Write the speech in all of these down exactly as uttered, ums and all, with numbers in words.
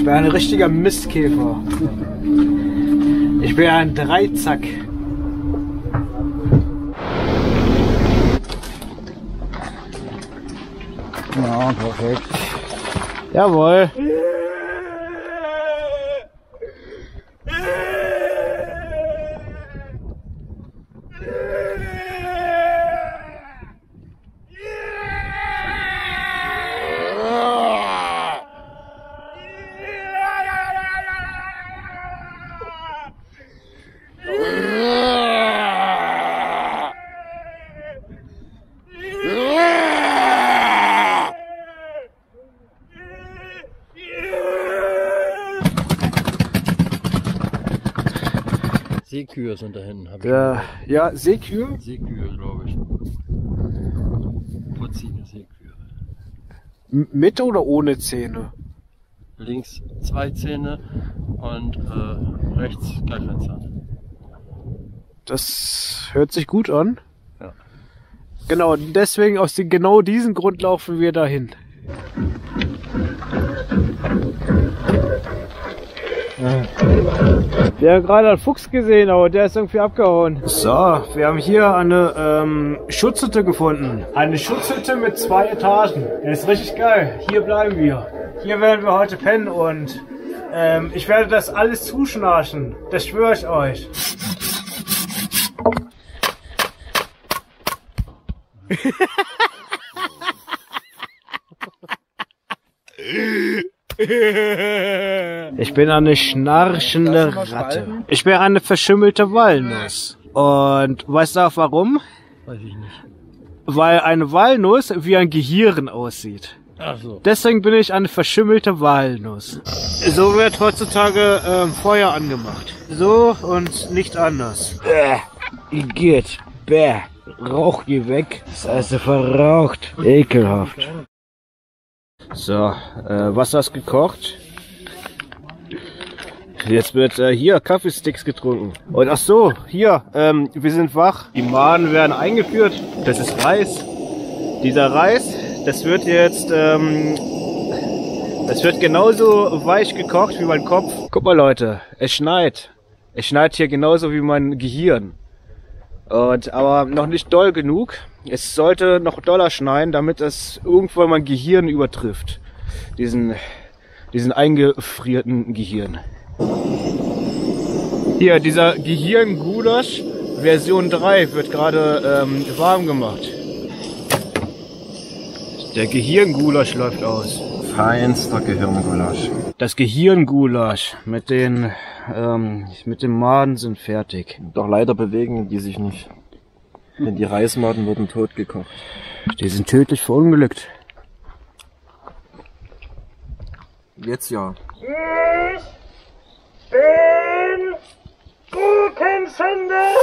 Ich bin ein richtiger Mistkäfer. Ich bin ein Dreizack. Ja, perfekt. Jawohl. Seekühe sind da hinten. Hab ich Ja, ja, Seekühe? Seekühe, glaube ich. Putzige Seekühe. M mit oder ohne Zähne? Links zwei Zähne und äh, rechts gleich ein Zahn. Das hört sich gut an. Ja. Genau, deswegen aus den, genau diesem Grund laufen wir dahin. Wir haben gerade einen Fuchs gesehen, aber der ist irgendwie abgehauen. So, wir haben hier eine ähm, Schutzhütte gefunden. Eine Schutzhütte mit zwei Etagen. Der ist richtig geil. Hier bleiben wir. Hier werden wir heute pennen und ähm, ich werde das alles zuschnarchen. Das schwöre ich euch. Ich bin eine schnarchende Ratte. Ich bin eine verschimmelte Walnuss. Und weißt du auch warum? Weiß ich nicht. Weil eine Walnuss wie ein Gehirn aussieht. Ach so. Deswegen bin ich eine verschimmelte Walnuss. So wird heutzutage ähm, Feuer angemacht. So und nicht anders. Äh, geht. Bäh. Rauch geh weg. Das heißt verraucht. Ekelhaft. So, äh, Wasser ist gekocht. Jetzt wird äh, hier Kaffeesticks getrunken. Und ach so, hier, ähm, wir sind wach. Die Mahnen werden eingeführt. Das ist Reis. Dieser Reis, das wird jetzt, ähm, das wird genauso weich gekocht wie mein Kopf. Guck mal Leute, es schneit. Es schneit hier genauso wie mein Gehirn. Und, aber noch nicht doll genug. Es sollte noch doller schneien, damit es irgendwann mein Gehirn übertrifft. Diesen, diesen eingefrierten Gehirn. Hier, dieser Gehirngulasch Version drei wird gerade ähm, warm gemacht. Der Gehirngulasch läuft aus. Feinster Gehirngulasch. Das Gehirngulasch mit den ähm, mit dem Maden sind fertig. Doch leider bewegen die sich nicht. Denn die Reismaden wurden tot gekocht. Die sind tödlich verunglückt. Jetzt ja. Ich bin Gurkenfinder!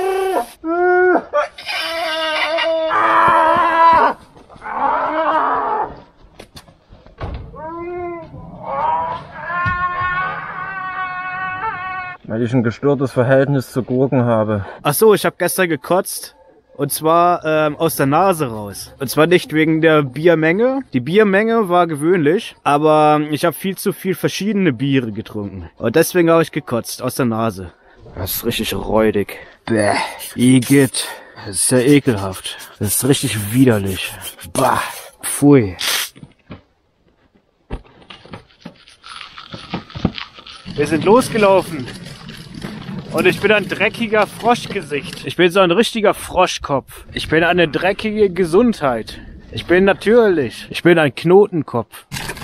Weil ich ein gestörtes Verhältnis zu Gurken habe. Ach so, ich habe gestern gekotzt. Und zwar ähm, aus der Nase raus. Und zwar nicht wegen der Biermenge. Die Biermenge war gewöhnlich, aber ich habe viel zu viel verschiedene Biere getrunken. Und deswegen habe ich gekotzt aus der Nase. Das ist richtig räudig. Bäh. Igitt. Das ist ja ekelhaft. Das ist richtig widerlich. Bah. Pfui. Wir sind losgelaufen. Und ich bin ein dreckiger Froschgesicht. Ich bin so ein richtiger Froschkopf. Ich bin eine dreckige Gesundheit. Ich bin natürlich. Ich bin ein Knotenkopf.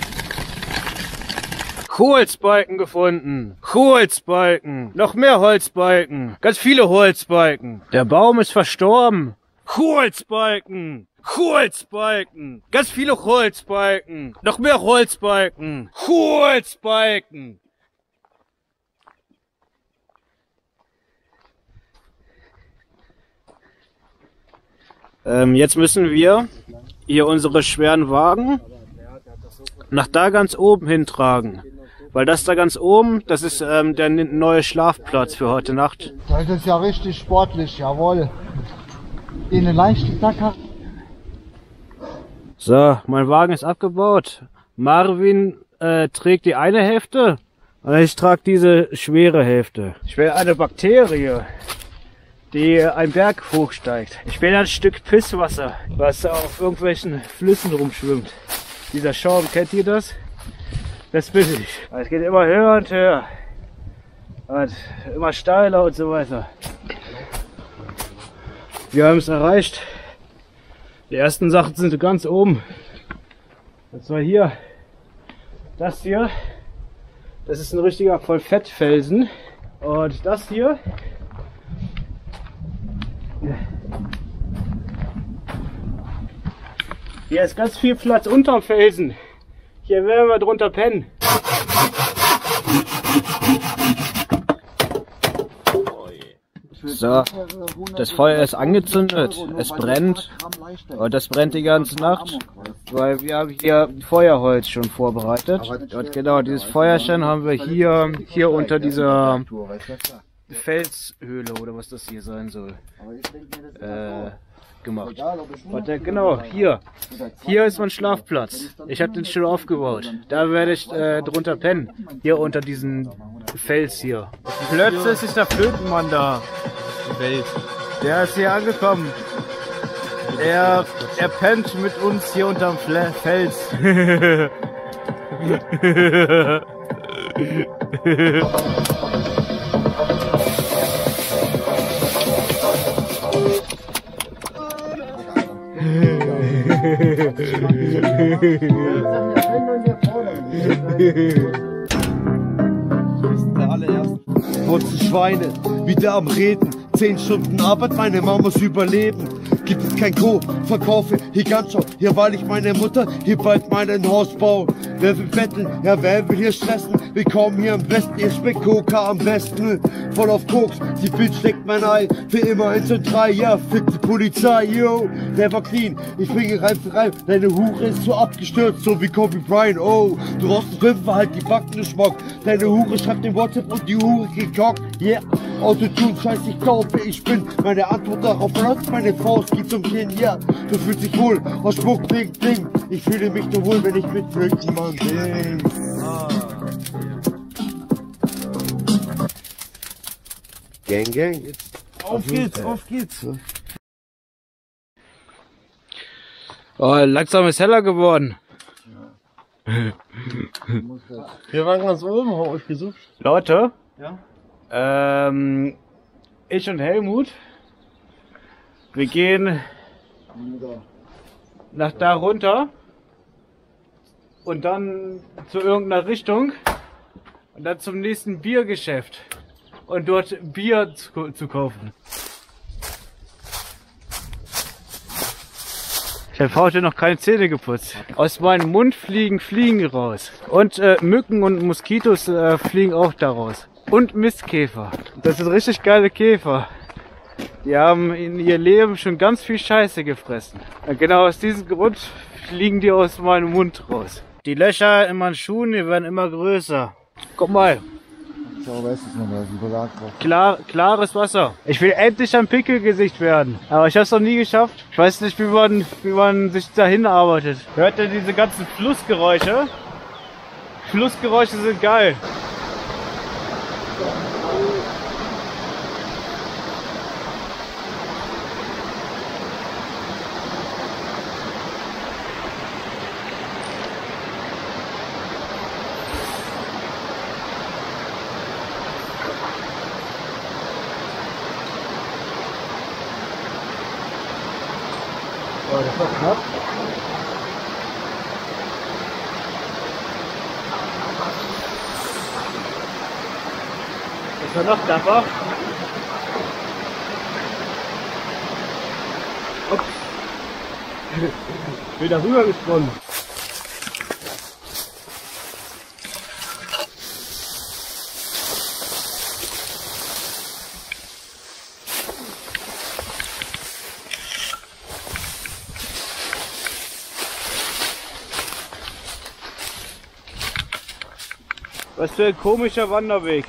Holzbalken gefunden. Holzbalken. Noch mehr Holzbalken. Ganz viele Holzbalken. Der Baum ist verstorben. Holzbalken. Holzbalken. Ganz viele Holzbalken. Noch mehr Holzbalken. Holzbalken. Ähm, jetzt müssen wir hier unsere schweren Wagen nach da ganz oben hintragen. Weil das da ganz oben, das ist ähm, der neue Schlafplatz für heute Nacht. Das ist ja richtig sportlich, jawohl. In eine leichte Tacker. So, mein Wagen ist abgebaut. Marvin äh, trägt die eine Hälfte und ich trage diese schwere Hälfte. Ich will eine Bakterie, die einen Berg hochsteigt. Ich will ein Stück Pisswasser, was auf irgendwelchen Flüssen rumschwimmt. Dieser Schaum, kennt ihr das? Das bin ich. Es geht immer höher und höher. Und immer steiler und so weiter. Wir haben es erreicht. Die ersten Sachen sind ganz oben. Und zwar hier. Das hier. Das ist ein richtiger Vollfettfelsen. Und das hier. Hier ist ganz viel Platz unterm Felsen. Hier werden wir drunter pennen. So, das Feuer ist angezündet, es brennt und das brennt die ganze Nacht, weil wir haben hier Feuerholz schon vorbereitet. Und genau dieses Feuerchen haben wir hier, hier unter dieser Felshöhle oder was das hier sein soll, äh, gemacht. Und äh, genau, hier, hier ist mein Schlafplatz. Ich habe den schon aufgebaut. Da werde ich äh, drunter pennen, hier unter diesem Fels hier. Plötzlich ist der Flötenmann da. Welt. Der ist hier angekommen. Er, er pennt mit uns hier unterm Fle Fels. Wurzel Schweine, wieder am Reden. Zehn Stunden Arbeit, meine Mama muss überleben. Gibt es kein Co, verkaufe hier ganz schau. Hier weil ich meine Mutter, hier bald meinen Haus baue. Wer will betteln, ja wer will hier stressen? Willkommen hier am Westen, ihr schmeckt Coca am besten. Voll auf Koks, die Bitch steckt mein Ei. Für immer eins und drei, ja, fick die Polizei, yo. Der war clean, ich bringe rein für rein. Deine Hure ist so abgestürzt, so wie Kobe Bryant, oh. Du rauchst einen Fünfer, halt die Backen nicht Schmock. Deine Hure schreibt den WhatsApp und die Hure gekockt, yeah. Autotune, scheiß, ich glaube, ich bin. Meine Antwort darauf läuft, meine Faust geht zum Kinn, ja. Du fühlst dich wohl, aus Schmuck, bling, bling. Ich fühle mich so wohl, wenn ich mit Flötenmann bin. Ah. Gang, gang. Auf geht's, auf geht's. Oh, langsam ist heller geworden. Wir waren ganz oben, haben euch gesucht. Leute, Ja? ähm, ich und Helmut, wir gehen nach da runter und dann zu irgendeiner Richtung und dann zum nächsten Biergeschäft und dort Bier zu, zu kaufen. Ich habe heute noch keine Zähne geputzt. Aus meinem Mund fliegen Fliegen raus. Und äh, Mücken und Moskitos äh, fliegen auch da raus. Und Mistkäfer. Das sind richtig geile Käfer. Die haben in ihr Leben schon ganz viel Scheiße gefressen. Und genau aus diesem Grund fliegen die aus meinem Mund raus. Die Löcher in meinen Schuhen, die werden immer größer. Guck mal. Klar, klares Wasser. Ich will endlich ein Pickelgesicht werden. Aber ich habe es noch nie geschafft. Ich weiß nicht, wie man, wie man sich dahin arbeitet. Hört ihr diese ganzen Flussgeräusche? Flussgeräusche sind geil. Oh, das war knapp. Das war noch knapper. Ups. Ich bin da rüber gesprungen. Was für ein komischer Wanderweg.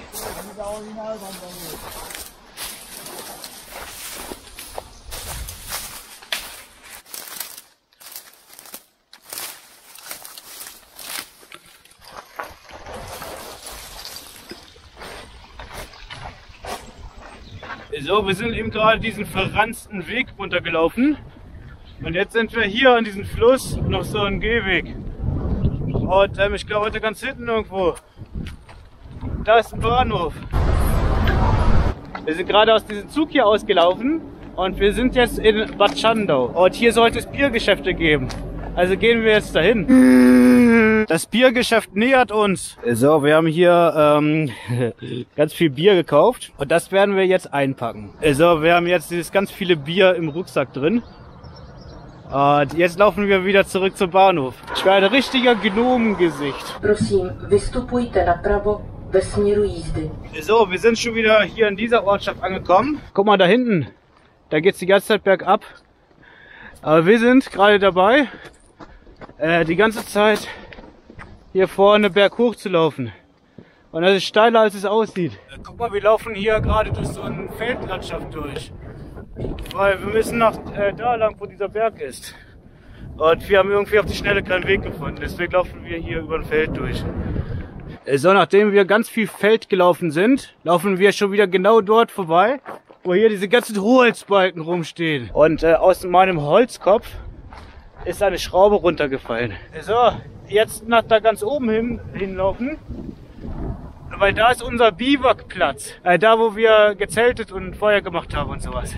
So, wir sind eben gerade diesen verranzten Weg runtergelaufen. Und jetzt sind wir hier an diesem Fluss, noch so ein Gehweg. Und ähm, ich glaube heute ganz hinten irgendwo. Da ist ein Bahnhof. Wir sind gerade aus diesem Zug hier ausgelaufen und wir sind jetzt in Bad Schandau. Und hier sollte es Biergeschäfte geben. Also gehen wir jetzt dahin. Das Biergeschäft nähert uns. So, wir haben hier ähm, ganz viel Bier gekauft und das werden wir jetzt einpacken. So, wir haben jetzt dieses ganz viele Bier im Rucksack drin. Und jetzt laufen wir wieder zurück zum Bahnhof. Ich war ein richtiger Gnomengesicht. Prosím, vystupujte napravo ve směru jízdy. So, wir sind schon wieder hier in dieser Ortschaft angekommen. Guck mal da hinten, da geht's die ganze Zeit bergab. Aber wir sind gerade dabei, äh, die ganze Zeit hier vorne berghoch zu laufen. Und das ist steiler, als es aussieht. Äh, guck mal, wir laufen hier gerade durch so eine Feldlandschaft durch. Weil wir müssen nach äh, da lang, wo dieser Berg ist. Und wir haben irgendwie auf die Schnelle keinen Weg gefunden. Deswegen laufen wir hier über ein Feld durch. So, nachdem wir ganz viel Feld gelaufen sind, laufen wir schon wieder genau dort vorbei, wo hier diese ganzen Hohlholzbalken rumstehen. Und äh, aus meinem Holzkopf ist eine Schraube runtergefallen. So, jetzt nach da ganz oben hin, hinlaufen. Weil da ist unser Biwakplatz. Äh, da, wo wir gezeltet und Feuer gemacht haben und sowas.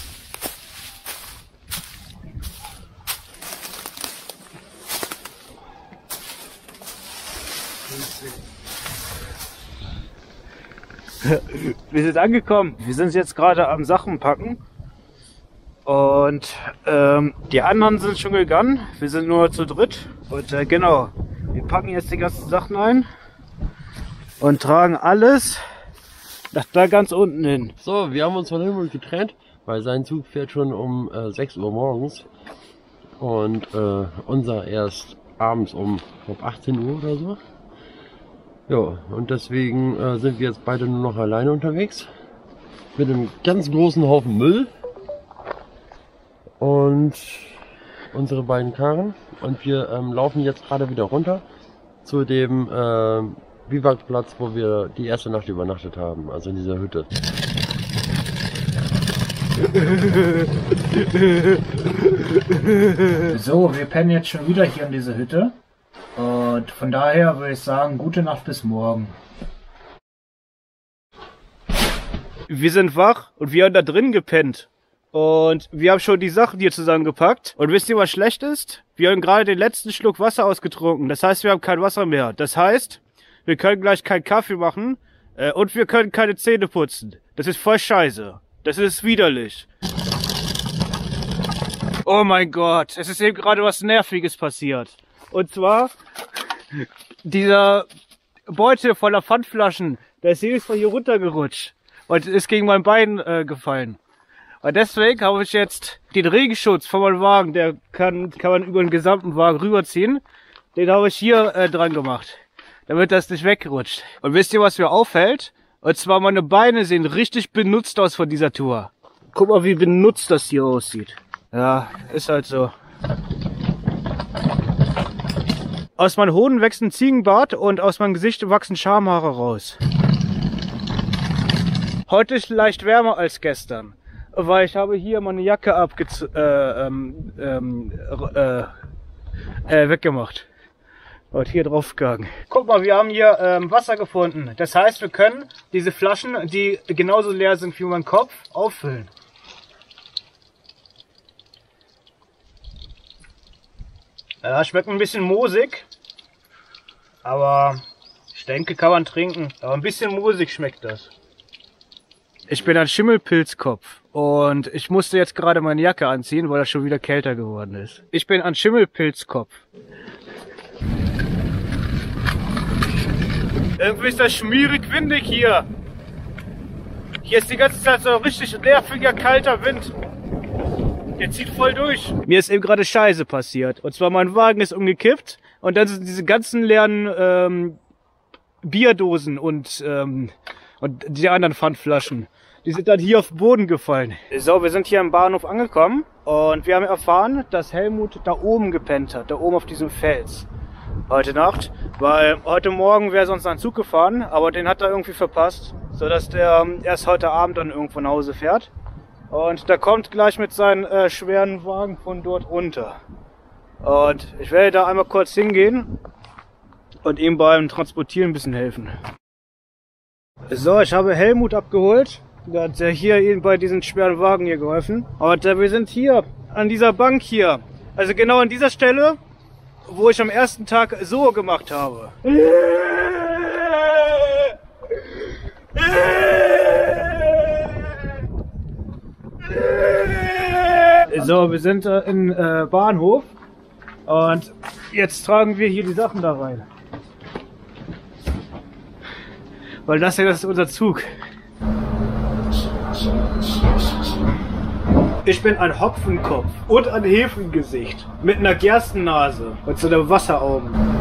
Wir sind angekommen. Wir sind jetzt gerade am Sachen packen. Und ähm, die anderen sind schon gegangen. Wir sind nur zu dritt. Und äh, genau, wir packen jetzt die ganzen Sachen ein. Und tragen alles nach da ganz unten hin. So, wir haben uns von Helmut getrennt, weil sein Zug fährt schon um äh, sechs Uhr morgens. Und äh, unser erst abends um glaub, achtzehn Uhr oder so. Ja, und deswegen äh, sind wir jetzt beide nur noch alleine unterwegs. Mit einem ganz großen Haufen Müll. Und unsere beiden Karren. Und wir ähm, laufen jetzt gerade wieder runter zu dem äh, Biwakplatz, wo wir die erste Nacht übernachtet haben, also in dieser Hütte. So, wir pennen jetzt schon wieder hier in dieser Hütte. Und von daher würde ich sagen, gute Nacht bis morgen. Wir sind wach und wir haben da drin gepennt. Und wir haben schon die Sachen hier zusammengepackt. Und wisst ihr, was schlecht ist? Wir haben gerade den letzten Schluck Wasser ausgetrunken. Das heißt, wir haben kein Wasser mehr. Das heißt, wir können gleich keinen Kaffee machen äh, und wir können keine Zähne putzen. Das ist voll scheiße. Das ist widerlich. Oh mein Gott, es ist eben gerade was Nerviges passiert. Und zwar, dieser Beutel voller Pfandflaschen, der ist jedes Mal hier runtergerutscht und ist gegen mein Bein äh, gefallen. Und deswegen habe ich jetzt den Regenschutz von meinem Wagen, der kann, kann man über den gesamten Wagen rüberziehen. Den habe ich hier äh, dran gemacht, damit das nicht wegrutscht. Und wisst ihr, was mir auffällt? Und zwar, meine Beine sehen richtig benutzt aus von dieser Tour. Guck mal, wie benutzt das hier aussieht. Ja, ist halt so. Aus meinen Hoden wächst ein Ziegenbart und aus meinem Gesicht wachsen Schamhaare raus. Heute ist leicht wärmer als gestern, weil ich habe hier meine Jacke abge äh, ähm, ähm, äh, äh, weggemacht. Und hier drauf gegangen. Guck mal, wir haben hier ähm, Wasser gefunden. Das heißt, wir können diese Flaschen, die genauso leer sind wie mein Kopf, auffüllen. Ja, schmeckt ein bisschen moosig. Aber ich denke, kann man trinken. Aber ein bisschen moosig schmeckt das. Ich bin ein Schimmelpilzkopf. Und ich musste jetzt gerade meine Jacke anziehen, weil das schon wieder kälter geworden ist. Ich bin ein Schimmelpilzkopf. Irgendwie ist das schmierig windig hier. Hier ist die ganze Zeit so ein richtig nerviger, kalter Wind. Der zieht voll durch. Mir ist eben gerade Scheiße passiert. Und zwar mein Wagen ist umgekippt und dann sind diese ganzen leeren ähm, Bierdosen und, ähm, und die anderen Pfandflaschen, die sind dann hier auf den Boden gefallen. So, wir sind hier am Bahnhof angekommen und wir haben erfahren, dass Helmut da oben gepennt hat, da oben auf diesem Fels. Heute Nacht, weil heute Morgen wäre sonst ein Zug gefahren, aber den hat er irgendwie verpasst. sodass der ähm, erst heute Abend dann irgendwo nach Hause fährt. Und der kommt gleich mit seinem äh, schweren Wagen von dort runter. Und ich werde da einmal kurz hingehen und ihm beim Transportieren ein bisschen helfen. So, ich habe Helmut abgeholt. Der hat hier ihm bei diesem schweren Wagen hier geholfen. Und äh, wir sind hier an dieser Bank hier. Also genau an dieser Stelle, wo ich am ersten Tag so gemacht habe. So, wir sind äh, im äh, Bahnhof und jetzt tragen wir hier die Sachen da rein. Weil das hier, das ist unser Zug. Ich bin ein Hopfenkopf und ein Hefengesicht mit einer Gerstennase und so einer Wasseraugen.